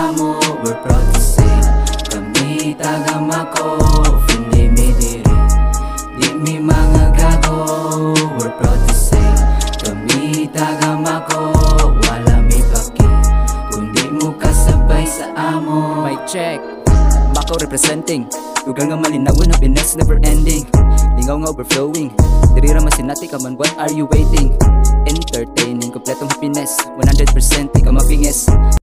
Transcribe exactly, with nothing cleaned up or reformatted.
amo. We're proud to say kami taga-Mako. Hindi mi diri, di mi mga gago. We're proud to say kami taga-Mako. Wala mi paki kundi mo kasabay sa amo. Mic check, Mako representing. Lugar nga malinawon, happiness never ending. Lingaw nga overflowing, diri ra masinati ka man, what are you waiting? Entertaining, kompletong happiness, one hundred percent di ka mapinges.